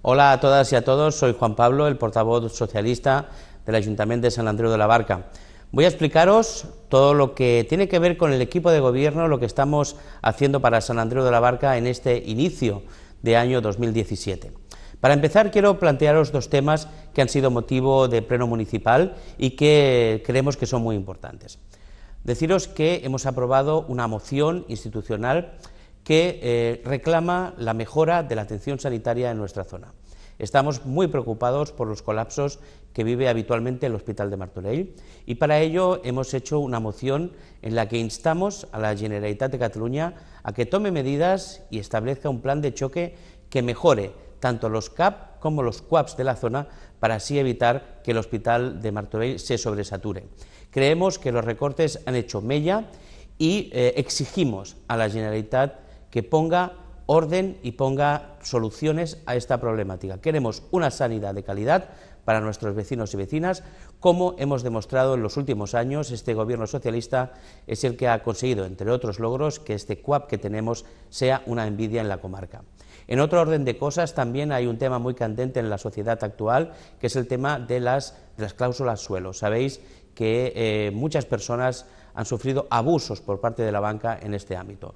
Hola a todas y a todos, soy Juan Pablo, el portavoz socialista del Ayuntamiento de Sant Andreu de la Barca. Voy a explicaros todo lo que tiene que ver con el equipo de gobierno, lo que estamos haciendo para Sant Andreu de la Barca en este inicio de año 2017. Para empezar, quiero plantearos dos temas que han sido motivo de pleno municipal y que creemos que son muy importantes. Deciros que hemos aprobado una moción institucional que reclama la mejora de la atención sanitaria en nuestra zona. Estamos muy preocupados por los colapsos que vive habitualmente el Hospital de Martorell y para ello hemos hecho una moción en la que instamos a la Generalitat de Cataluña a que tome medidas y establezca un plan de choque que mejore tanto los CAP como los CUAPs de la zona para así evitar que el Hospital de Martorell se sobresature. Creemos que los recortes han hecho mella y exigimos a la Generalitat que ponga orden y ponga soluciones a esta problemática. Queremos una sanidad de calidad para nuestros vecinos y vecinas, como hemos demostrado en los últimos años. Este gobierno socialista es el que ha conseguido, entre otros logros, que este CUAP que tenemos sea una envidia en la comarca. En otro orden de cosas, también hay un tema muy candente en la sociedad actual, que es el tema de las cláusulas suelo. Sabéis que muchas personas han sufrido abusos por parte de la banca en este ámbito.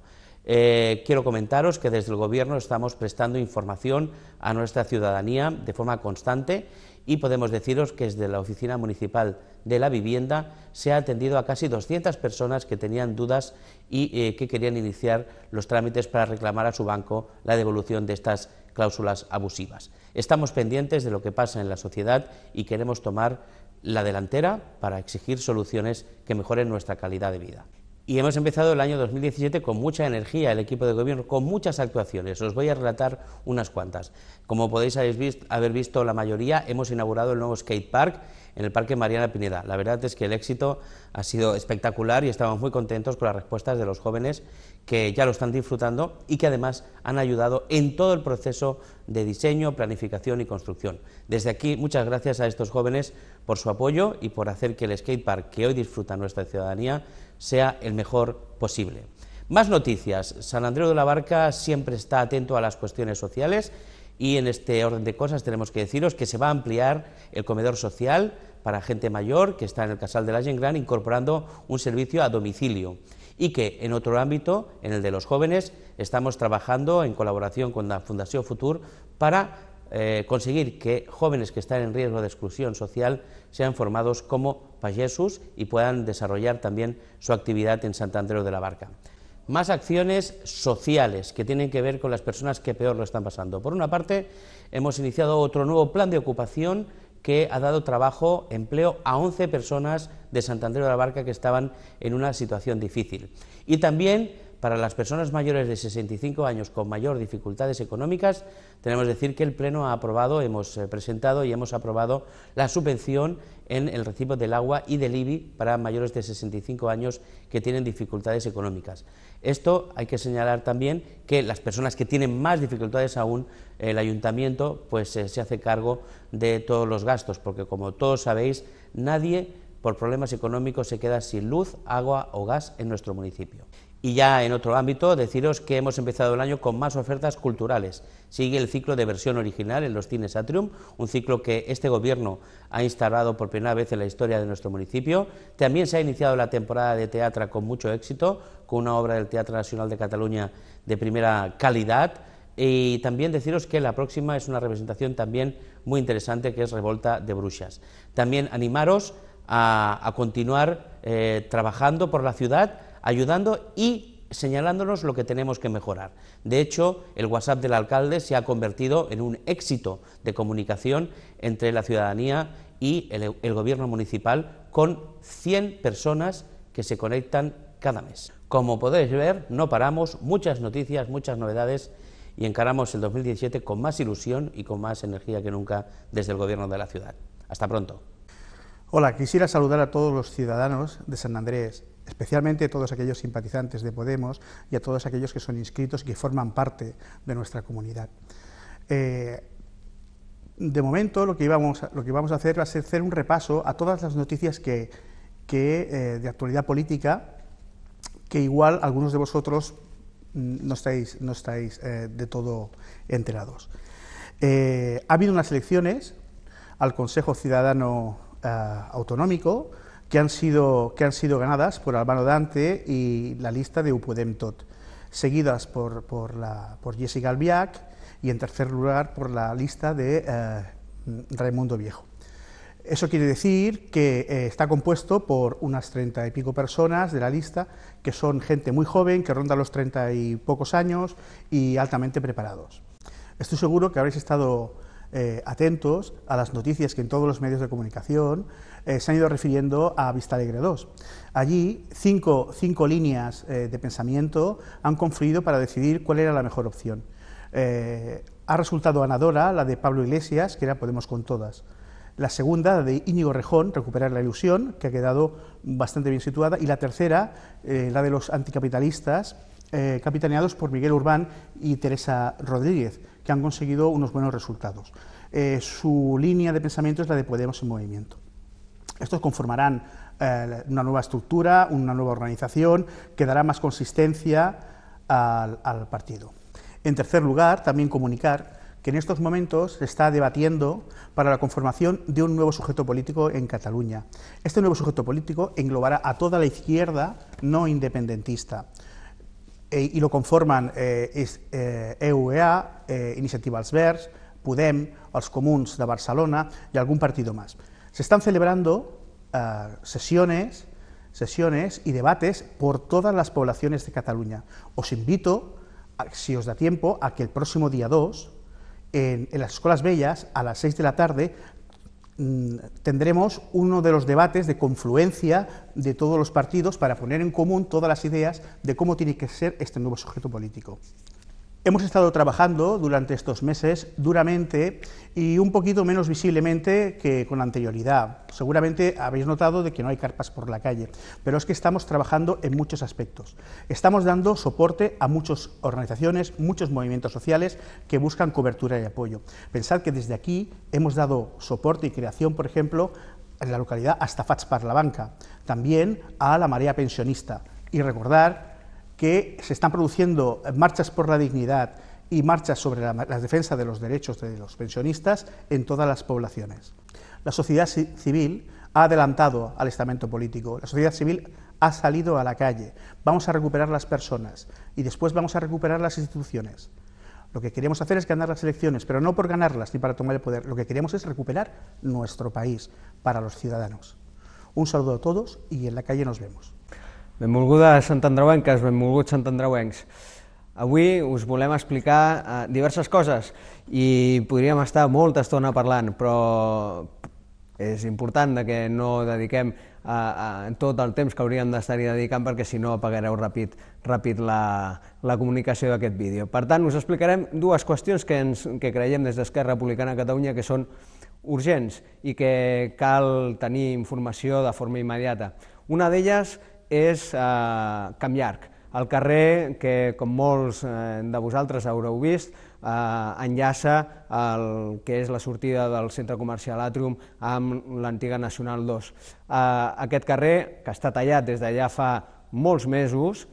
Quiero comentaros que desde el Gobierno estamos prestando información a nuestra ciudadanía de forma constante y podemos deciros que desde la Oficina Municipal de la Vivienda se ha atendido a casi 200 personas que tenían dudas y que querían iniciar los trámites para reclamar a su banco la devolución de estas cláusulas abusivas. Estamos pendientes de lo que pasa en la sociedad y queremos tomar la delantera para exigir soluciones que mejoren nuestra calidad de vida. Y hemos empezado el año 2017 con mucha energía, el equipo de gobierno, con muchas actuaciones. Os voy a relatar unas cuantas. Como podéis haber visto la mayoría, hemos inaugurado el nuevo skate park en el Parque Mariana Pineda. La verdad es que el éxito ha sido espectacular y estamos muy contentos con las respuestas de los jóvenes que ya lo están disfrutando y que además han ayudado en todo el proceso de diseño, planificación y construcción. Desde aquí, muchas gracias a estos jóvenes por su apoyo y por hacer que el skate park que hoy disfruta nuestra ciudadanía sea el mejor posible. Más noticias. Sant Andreu de la Barca siempre está atento a las cuestiones sociales y en este orden de cosas tenemos que deciros que se va a ampliar el comedor social para gente mayor que está en el Casal de la Gent Gran, incorporando un servicio a domicilio, y que en otro ámbito, en el de los jóvenes, estamos trabajando en colaboración con la Fundació Futur para conseguir que jóvenes que están en riesgo de exclusión social sean formados como pagesos y puedan desarrollar también su actividad en Sant Andreu de la Barca. Más acciones sociales que tienen que ver con las personas que peor lo están pasando. Por una parte, hemos iniciado otro nuevo plan de ocupación que ha dado trabajo, empleo a 11 personas de Sant Andreu de la Barca que estaban en una situación difícil. Y también para las personas mayores de 65 años con mayor dificultades económicas, tenemos que decir que el Pleno ha aprobado, hemos presentado y hemos aprobado la subvención en el recibo del agua y del IBI para mayores de 65 años que tienen dificultades económicas. Esto hay que señalar también que las personas que tienen más dificultades aún, el Ayuntamiento pues se hace cargo de todos los gastos, porque como todos sabéis, nadie por problemas económicos se queda sin luz, agua o gas en nuestro municipio. Y ya en otro ámbito, deciros que hemos empezado el año con más ofertas culturales. Sigue el ciclo de versión original en los Cines Atrium, un ciclo que este gobierno ha instalado por primera vez en la historia de nuestro municipio. También se ha iniciado la temporada de teatro con mucho éxito, con una obra del Teatre Nacional de Cataluña de primera calidad. Y también deciros que la próxima es una representación también muy interesante, que es Revolta de Bruixas. También animaros a continuar trabajando por la ciudad, ayudando y señalándonos lo que tenemos que mejorar. De hecho, el WhatsApp del alcalde se ha convertido en un éxito de comunicación entre la ciudadanía y el gobierno municipal, con 100 personas que se conectan cada mes. Como podéis ver, no paramos, muchas noticias, muchas novedades, y encaramos el 2017 con más ilusión y con más energía que nunca desde el gobierno de la ciudad. Hasta pronto. Hola, quisiera saludar a todos los ciudadanos de Sant Andrés, especialmente a todos aquellos simpatizantes de Podemos y a todos aquellos que son inscritos y que forman parte de nuestra comunidad. De momento lo que vamos a hacer va a ser hacer un repaso a todas las noticias de actualidad política que igual algunos de vosotros no estáis de todo enterados. Ha habido unas elecciones al Consejo Ciudadano Autonómico que han sido ganadas por Albano Dante y la lista de Ho Podem Tot, seguidas por Jessica Albiach y en tercer lugar por la lista de Raimundo Viejo. Eso quiere decir que está compuesto por unas 30 y pico personas de la lista, que son gente muy joven, que ronda los 30 y pocos años y altamente preparados. Estoy seguro que habréis estado atentos a las noticias que en todos los medios de comunicación se han ido refiriendo a Vistalegre 2. Allí cinco líneas de pensamiento han confluido para decidir cuál era la mejor opción. Ha resultado ganadora la de Pablo Iglesias, que era Podemos con todas. La segunda, la de Íñigo Rejón, Recuperar la ilusión, que ha quedado bastante bien situada. Y la tercera, la de los anticapitalistas, capitaneados por Miguel Urbán y Teresa Rodríguez, que han conseguido unos buenos resultados. Su línea de pensamiento es la de Podemos en movimiento. Estos conformarán una nueva estructura, una nueva organización, que dará más consistencia al partido. En tercer lugar, también comunicar que en estos momentos se está debatiendo para la conformación de un nuevo sujeto político en Cataluña. Este nuevo sujeto político englobará a toda la izquierda no independentista y lo conforman EUEA, Iniciativa als Verds, Podem, els Comuns de Barcelona y algún partido más. Se están celebrando sesiones y debates por todas las poblaciones de Cataluña. Os invito, si os da tiempo, a que el próximo día 2, en las Escolas Bellas, a las 6 de la tarde, tendremos uno de los debates de confluencia de todos los partidos para poner en común todas las ideas de cómo tiene que ser este nuevo sujeto político. Hemos estado trabajando durante estos meses duramente y un poquito menos visiblemente que con anterioridad. Seguramente habéis notado de que no hay carpas por la calle, pero es que estamos trabajando en muchos aspectos. Estamos dando soporte a muchas organizaciones, muchos movimientos sociales que buscan cobertura y apoyo. Pensad que desde aquí hemos dado soporte y creación, por ejemplo, en la localidad hasta Fats per la Banca, también a la Marea Pensionista, y recordar que se están produciendo marchas por la dignidad y marchas sobre la defensa de los derechos de los pensionistas en todas las poblaciones. La sociedad civil ha adelantado al estamento político, la sociedad civil ha salido a la calle, vamos a recuperar las personas y después vamos a recuperar las instituciones. Lo que queremos hacer es ganar las elecciones, pero no por ganarlas ni para tomar el poder, lo que queremos es recuperar nuestro país para los ciudadanos. Un saludo a todos y en la calle nos vemos. Benvolgudes santandreuenques, benvolguts santandreuencs. Avui us volem explicar diverses coses i podríem estar molta estona parlant, però és important que no dediquem tot el temps que hauríem d'estar-hi dedicant perquè si no apagareu ràpid la comunicació d'aquest vídeo. Per tant, us explicarem dues qüestions que creiem des d'Esquerra Republicana de Catalunya que són urgents i que cal tenir informació de forma immediata. Una d'elles és Camp Llarg, el carrer que, com molts de vosaltres haureu vist, enllaça el que és la sortida del centre comercial Atrium amb l'antiga Nacional 2. Aquest carrer, que està tallat des d'allà fa molts mesos,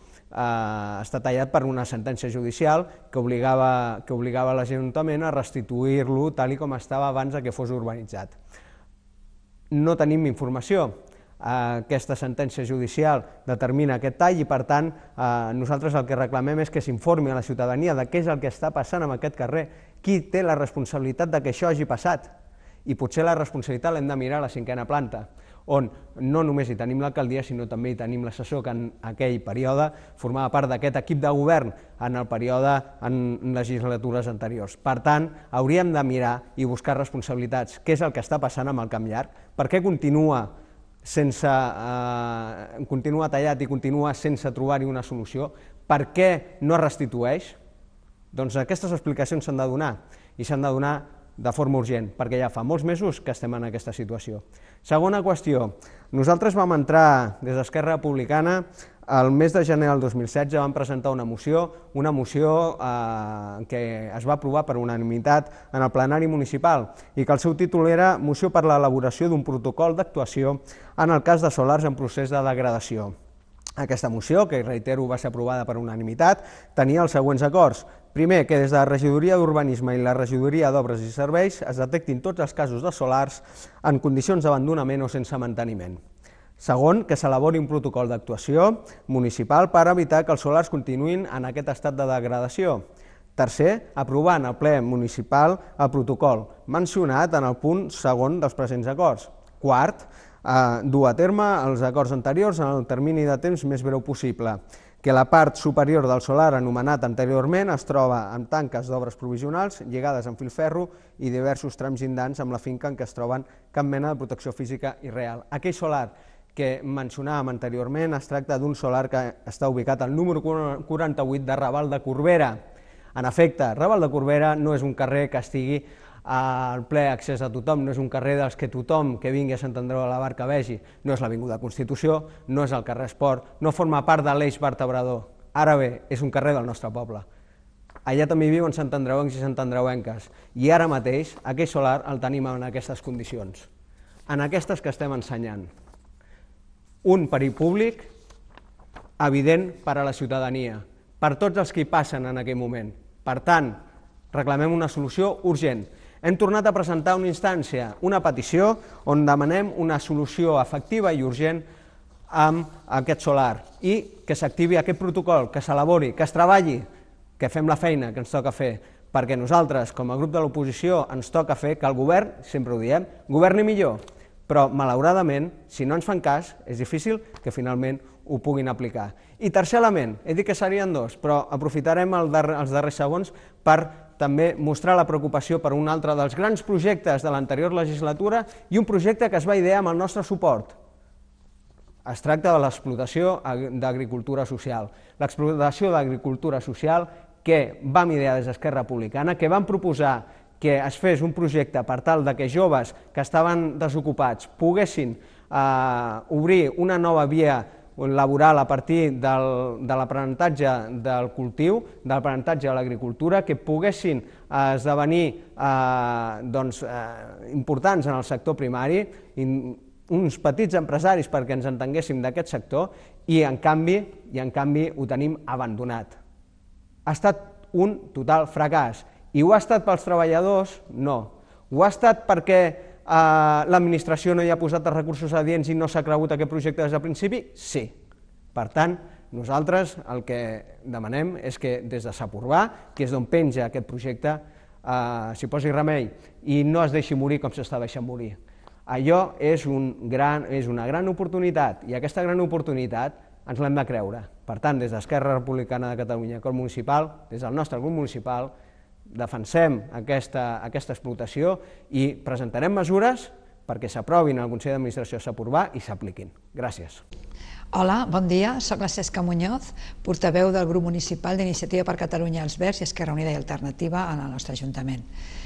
està tallat per una sentència judicial que obligava l'Ajuntament a restituir-lo tal com estava abans que fos urbanitzat. No tenim informació. Aquesta sentència judicial determina aquest tall i, per tant, nosaltres el que reclamem és que s'informi a la ciutadania de què és el que està passant amb aquest carrer, qui té la responsabilitat de que això hagi passat. I potser la responsabilitat l'hem de mirar a la 5a planta, on no només hi tenim l'alcaldia, sinó també hi tenim l'assessor que en aquell període formava part d'aquest equip de govern en el període en legislatures anteriors. Per tant, hauríem de mirar i buscar responsabilitats. Què és el que està passant amb el Camp Llarg? Per què continua tallat i continua sense trobar-hi una solució? Per què no es restitueix? Doncs aquestes explicacions s'han de donar, i s'han de donar de forma urgent, perquè ja fa molts mesos que estem en aquesta situació. Segona qüestió, nosaltres vam entrar des d'Esquerra Republicana el mes de gener del 2016, vam presentar una moció que es va aprovar per unanimitat en el plenari municipal i que el seu títol era Moció per l'elaboració d'un protocol d'actuació en el cas de solars en procés de degradació. Aquesta moció, que reitero va ser aprovada per unanimitat, tenia els següents acords. Primer, que des de la regidoria d'Urbanisme i la regidoria d'Obres i Serveis es detectin tots els casos de solars en condicions d'abandonament o sense manteniment. Segon, que s'elabori un protocol d'actuació municipal per evitar que els solars continuïn en aquest estat de degradació. Tercer, aprovar en el ple municipal el protocol mencionat en el punt segon dels presents acords. Quart, dur a terme els acords anteriors en el termini de temps més breu possible. Que la part superior del solar anomenat anteriorment es troba amb tanques d'obres provisionals lligades amb filferro i diversos trams llindants amb la finca en què es troben cap mena de protecció física i real. Aquell solar que mencionàvem anteriorment es tracta d'un solar que està ubicat al número 48 de Raval de Corbera. En efecte, Raval de Corbera no és un carrer que estigui al ple accés a tothom, no és un carrer dels que tothom que vingui a Sant Andreu de la Barca vegi, no és l'Avinguda Constitució, no és el carrer Esport, no forma part de l'eix vertebrador. Ara bé, és un carrer del nostre poble. Allà també hi viuen santandreuencs i santandreuenques, i ara mateix aquell solar el tenim en aquestes condicions, en aquestes que estem ensenyant. Un perill públic evident per a la ciutadania, per tots els que hi passen en aquell moment. Per tant, reclamem una solució urgent. Hem tornat a presentar una instància, una petició, on demanem una solució efectiva i urgent amb aquest solar i que s'activi aquest protocol, que s'elabori, que es treballi, que fem la feina que ens toca fer, perquè nosaltres, com a grup de l'oposició, ens toca fer que el govern, sempre ho diem, governi millor, però malauradament, si no ens fan cas, és difícil que finalment ho puguin aplicar. I tercer element, he dit que serien dos, però aprofitarem els darrers segons per també mostrar la preocupació per un altre dels grans projectes de l'anterior legislatura i un projecte que es va idear amb el nostre suport. Es tracta de l'explotació d'agricultura social. L'explotació d'agricultura social que vam idear des d'Esquerra Republicana, que vam proposar que es fes un projecte per tal que joves que estaven desocupats poguessin obrir una nova via laboral a partir de l'aprenentatge del cultiu, de l'aprenentatge de l'agricultura, que poguessin esdevenir importants en el sector primari, uns petits empresaris perquè ens entenguéssim d'aquest sector, i en canvi ho tenim abandonat. Ha estat un total fracàs. I ho ha estat pels treballadors? No. Ho ha estat perquè l'administració no hi ha posat els recursos adients i no s'ha cregut aquest projecte des del principi? Sí. Per tant, nosaltres el que demanem és que des de Saporbà, que és d'on penja aquest projecte, s'hi posi remei i no es deixi morir com s'està deixant morir. Allò és una gran oportunitat i aquesta gran oportunitat ens l'hem de creure. Per tant, des d'Esquerra Republicana de Catalunya, Cor Municipal, des del nostre grup municipal, defensem aquesta explotació i presentarem mesures perquè s'aprovin al Consell d'Administració de Saporbà i s'apliquin. Gràcies. Hola, bon dia. Soc la Cesca Muñoz, portaveu del grup municipal d'Iniciativa per Catalunya Els Verds i Esquerra Unida i Alternativa en el nostre Ajuntament.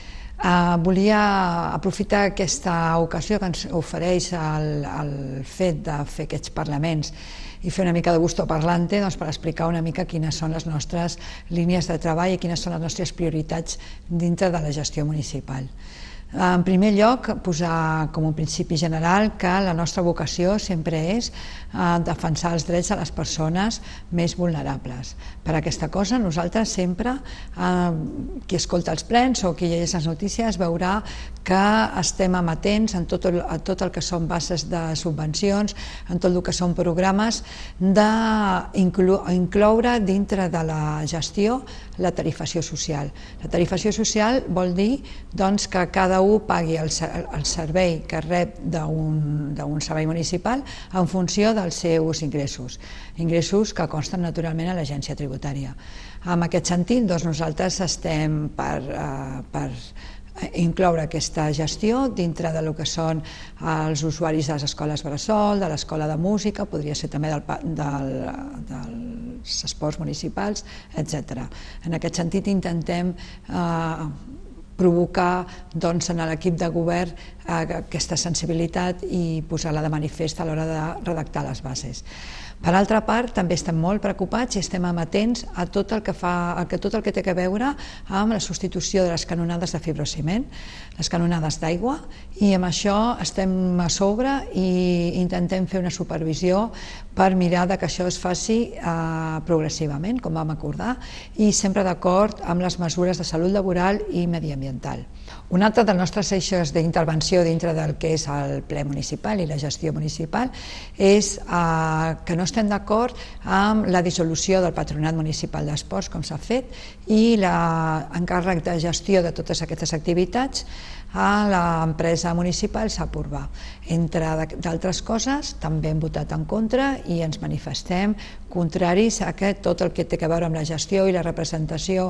Volia aprofitar aquesta ocasió que ens ofereix el fet de fer aquests parlaments i fer una mica de gusto parlante per explicar una mica quines són les nostres línies de treball i quines són les nostres prioritats dintre de la gestió municipal. En primer lloc, posar com un principi general que la nostra vocació sempre és defensar els drets de les persones més vulnerables. Per aquesta cosa, nosaltres sempre, qui escolta els plens o qui llegeix les notícies, veurà que estem amatents en tot el que són bases de subvencions, en tot el que són programes, d'incloure dintre de la gestió la tarifació social. La tarifació social vol dir que cada un pagui el servei que rep d'un servei municipal en funció dels seus ingressos, ingressos que consten naturalment a l'agència tributària. En aquest sentit, nosaltres estem per incloure aquesta gestió dintre del que són els usuaris de les escoles bressol, de l'escola de música, podria ser també dels esports municipals, etc. En aquest sentit intentem provocar en l'equip de govern aquesta sensibilitat i posar-la de manifest a l'hora de redactar les bases. Per altra part, també estem molt preocupats i estem amatents a tot el que té a veure amb la substitució de les canonades de fibrociment, les canonades d'aigua, i amb això estem a sobre i intentem fer una supervisió per mirar que això es faci progressivament, com vam acordar, i sempre d'acord amb les mesures de salut laboral i mediambiental. Un altre dels nostres eixos d'intervenció dintre del que és el ple municipal i la gestió municipal és que no estem d'acord amb la dissolució del Patronat Municipal d'Esports, com s'ha fet, i l'encàrrec de gestió de totes aquestes activitats a l'empresa municipal SAP Urbà. Entre d'altres coses, també hem votat en contra i ens manifestem contraris a que tot el que té a veure amb la gestió i la representació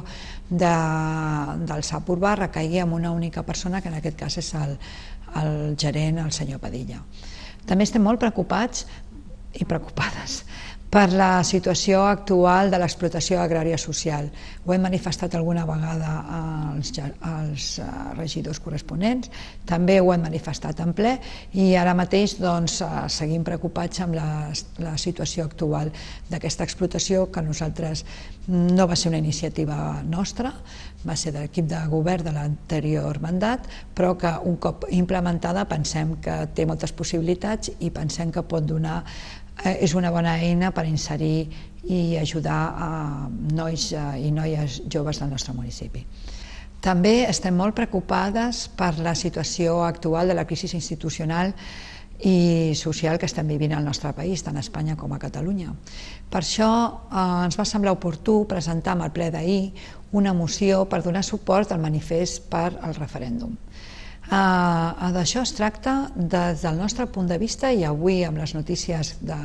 del SAP Urbà recaigui en una única persona, que en aquest cas és el gerent, el senyor Padilla. També estem molt preocupats i preocupades per la situació actual de l'explotació agrària social. Ho hem manifestat alguna vegada als regidors corresponents, també ho hem manifestat en ple i ara mateix seguim preocupats amb la situació actual d'aquesta explotació, que nosaltres no va ser una iniciativa nostra, va ser de l'equip de govern de l'anterior mandat, però que un cop implementada pensem que té moltes possibilitats i pensem que pot donar és una bona eina per inserir i ajudar a nois i noies joves del nostre municipi. També estem molt preocupades per la situació actual de la crisi institucional i social que estem vivint al nostre país, tant a Espanya com a Catalunya. Per això ens va semblar oportú presentar amb el ple d'ahir una moció per donar suport al manifest per al referèndum. D'això es tracta des del nostre punt de vista, i avui amb les notícies de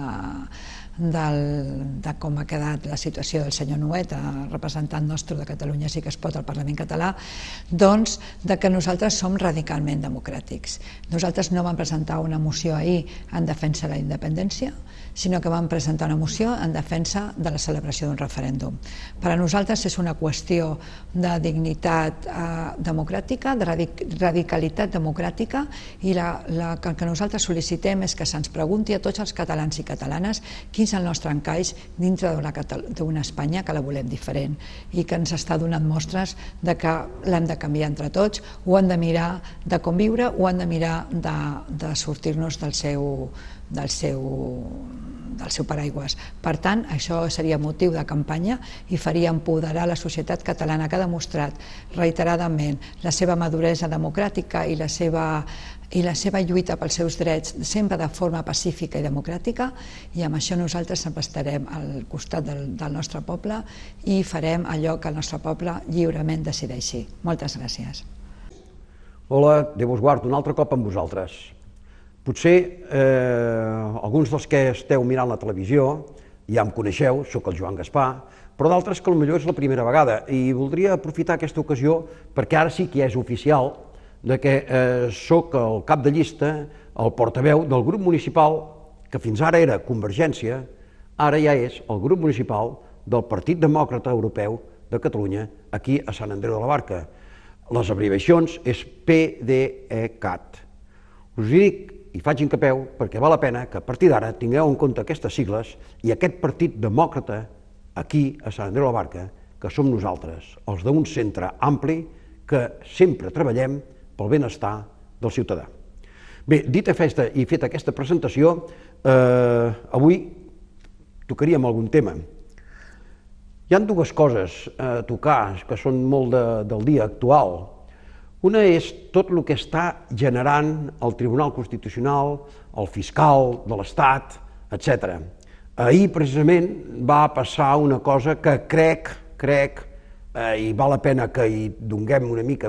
com ha quedat la situació del senyor Nuet, representant nostre de Catalunya Sí que es pot al Parlament català, doncs que nosaltres som radicalment democràtics. Nosaltres no vam presentar una moció ahir en defensa de la independència, sinó que vam presentar una moció en defensa de la celebració d'un referèndum. Per a nosaltres és una qüestió de dignitat democràtica, de radicalitat democràtica, i el que nosaltres sol·licitem és que se'ns pregunti a tots els catalans i catalanes quin és el nostre encaix dintre d'una Espanya que la volem diferent i que ens està donant mostres que l'hem de canviar entre tots, o hem de mirar de conviure o hem de mirar de sortir-nos del seu paraigües. Per tant, això seria motiu de campanya i faria empoderar la societat catalana, que ha demostrat reiteradament la seva maduresa democràtica i la seva lluita pels seus drets sempre de forma pacífica i democràtica, i amb això nosaltres sempre estarem al costat del nostre poble i farem allò que el nostre poble lliurement decideixi. Moltes gràcies. Hola, Déu us guard un altre cop amb vosaltres. Potser alguns dels que esteu mirant la televisió ja em coneixeu, sóc el Joan Gaspar, però d'altres que potser és la primera vegada, i voldria aprofitar aquesta ocasió perquè ara sí que ja és oficial que sóc el cap de llista, el portaveu del grup municipal, que fins ara era Convergència, ara ja és el grup municipal del Partit Demòcrata Europeu de Catalunya, aquí a Sant Andreu de la Barca. Les abreviacions és PDECAT. Us dic i faig incapeu perquè val la pena que a partir d'ara tingueu en compte aquestes sigles i aquest Partit Demòcrata aquí a Sant Andreu de la Barca, que som nosaltres, els d'un centre ampli que sempre treballem pel benestar del ciutadà. Bé, dita i feta aquesta presentació, avui tocaríem algun tema. Hi ha dues coses a tocar que són molt del dia actual. Una és tot el que està generant el Tribunal Constitucional, el fiscal de l'Estat, etc. Ahir, precisament, va passar una cosa que crec, i val la pena que hi donem una mica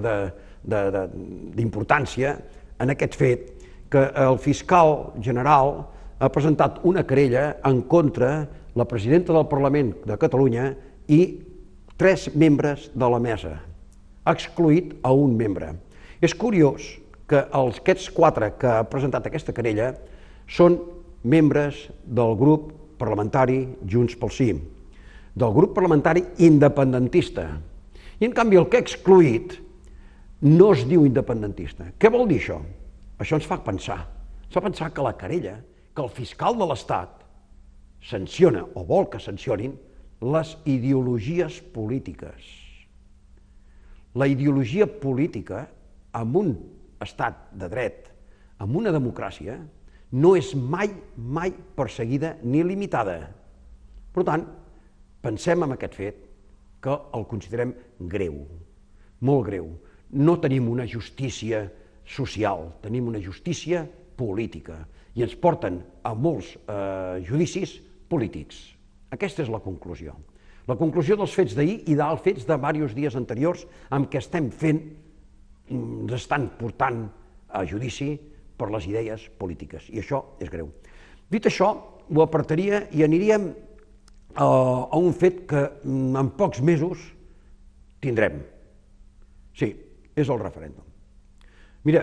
d'importància en aquest fet, que el fiscal general ha presentat una querella en contra la presidenta del Parlament de Catalunya i 3 membres de la mesa. Ha excluït a un membre. És curiós que aquests 4 que ha presentat aquesta querella són membres del grup parlamentari Junts pel Sí, del grup parlamentari independentista. I en canvi el que ha excluït no es diu independentista. Què vol dir això? Això ens fa pensar. Ens fa pensar que la querella, que el fiscal de l'Estat sanciona o vol que sancionin les ideologies polítiques. La ideologia política, en un estat de dret, en una democràcia, no és mai perseguida ni limitada. Per tant, pensem en aquest fet, que el considerem greu, molt greu. No tenim una justícia social, tenim una justícia política i ens porten a molts judicis polítics. Aquesta és la conclusió. La conclusió dels fets d'ahir i dels fets de diversos dies anteriors amb què estem fent, ens estan portant a judici per les idees polítiques, i això és greu. Dit això, ho apartaria i aniríem a un fet que en pocs mesos tindrem. Sí, és el referèndum. Mira,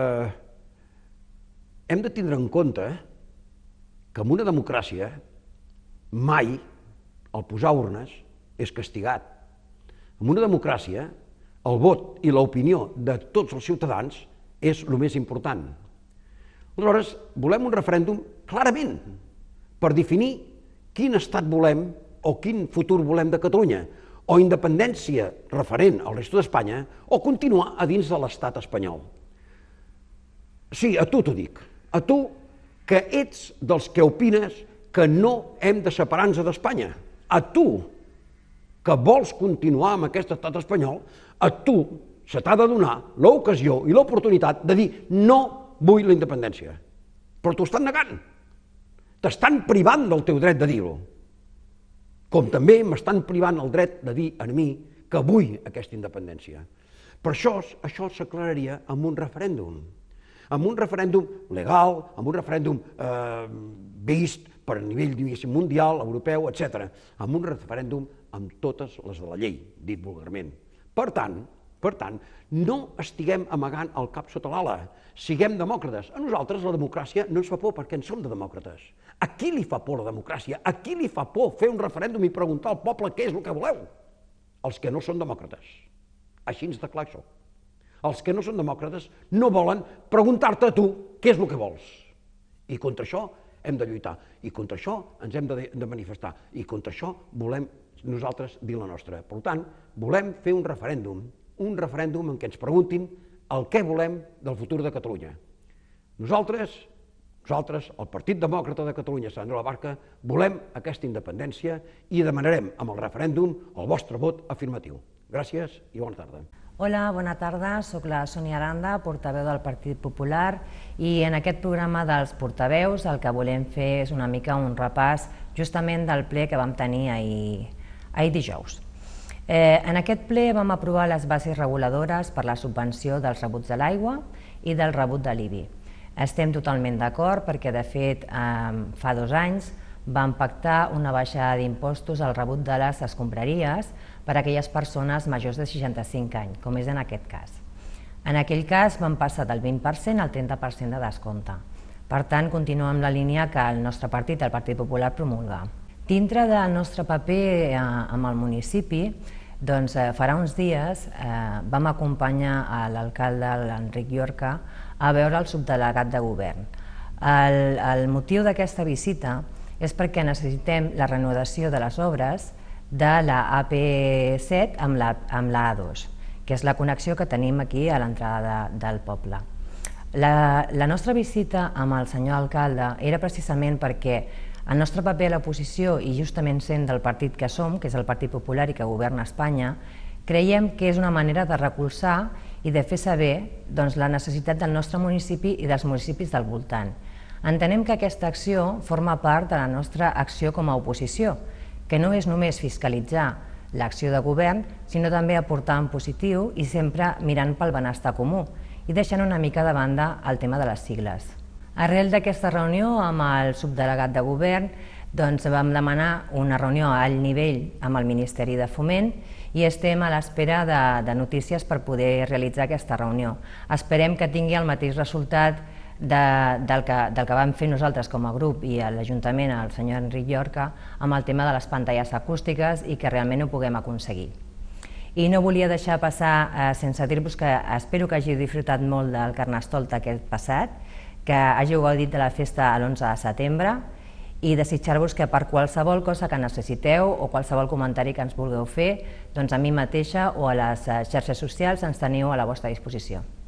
hem de tindre en compte que en una democràcia mai el posar urnes és castigat. En una democràcia el vot i l'opinió de tots els ciutadans és el més important. Aleshores, volem un referèndum clarament per definir quin estat volem o quin futur volem de Catalunya, o independència referent al resto d'Espanya, o continuar a dins de l'estat espanyol. Sí, a tu t'ho dic, a tu que ets dels que opines que no hem de separar-nos d'Espanya, a tu que vols continuar amb aquest estat espanyol, a tu se t'ha de donar l'ocasió i l'oportunitat de dir no vull la independència. Però t'ho estan negant. T'estan privant del teu dret de dir-ho. Com també m'estan privant el dret de dir a mi que vull aquesta independència. Per això s'aclararia amb un referèndum. Amb un referèndum legal, amb un referèndum vist per a nivell mundial, europeu, etc. Amb un referèndum amb totes les de la llei, dit vulgarment. Per tant, no estiguem amagant el cap sota l'ala, siguem demòcrates. A nosaltres la democràcia no ens fa por perquè en som de demòcrates. A qui li fa por la democràcia? A qui li fa por fer un referèndum i preguntar al poble què és el que voleu? Els que no són demòcrates. Així ens de clar això. Els que no són demòcrates no volen preguntar-te a tu què és el que vols. I contra això hem de lluitar, i contra això ens hem de manifestar, i contra això volem nosaltres dir la nostra. Per tant, volem fer un referèndum en què ens preguntin el què volem del futur de Catalunya. Nosaltres, el Partit Demòcrata de Catalunya, Sant Andreu de la Barca, volem aquesta independència i demanarem amb el referèndum el vostre vot afirmatiu. Gràcies i bona tarda. Hola, bona tarda. Soc la Sònia Aranda, portaveu del Partit Popular, i en aquest programa dels portaveus el que volem fer és una mica un repàs justament del ple que vam tenir ahir dijous. En aquest ple vam aprovar les bases reguladores per la subvenció dels rebuts de l'aigua i del rebut de l'IBI. Estem totalment d'acord perquè, de fet, fa 2 anys vam pactar una baixada d'impostos al rebut de les escombraries per a aquelles persones majors de 65 anys, com és en aquest cas. En aquell cas vam passar del 20% al 30% de descompte. Per tant, continuem amb la línia que el nostre partit, el Partit Popular, promulga. Dintre del nostre paper amb el municipi, doncs farà uns dies vam acompanyar l'alcalde, l'Enric Llorca, a veure el subdelegat de govern. El motiu d'aquesta visita és perquè necessitem la renovació de les obres de la AP7 amb la A2, que és la connexió que tenim aquí a l'entrada del poble. La nostra visita amb el senyor alcalde era precisament perquè el nostre paper a l'oposició, i justament sent del partit que som, que és el Partit Popular i que governa Espanya, creiem que és una manera de recolzar i de fer saber la necessitat del nostre municipi i dels municipis del voltant. Entenem que aquesta acció forma part de la nostra acció com a oposició, que no és només fiscalitzar l'acció de govern, sinó també aportar en positiu i sempre mirant pel benestar comú i deixant una mica de banda el tema de les sigles. Arrel d'aquesta reunió amb el subdelegat de govern vam demanar una reunió a alt nivell amb el Ministeri de Foment i estem a l'espera de notícies per poder realitzar aquesta reunió. Esperem que tingui el mateix resultat del que vam fer nosaltres com a grup i a l'Ajuntament, el senyor Enric Llorca, amb el tema de les pantalles acústiques i que realment ho puguem aconseguir. I no volia deixar passar sense dir-vos que espero que hagi disfrutat molt del Carnestolta aquest passat, que hàgiu gaudit de la festa l'11 de setembre i desitjar-vos que per qualsevol cosa que necessiteu o qualsevol comentari que ens vulgueu fer, doncs a mi mateixa o a les xarxes socials ens teniu a la vostra disposició.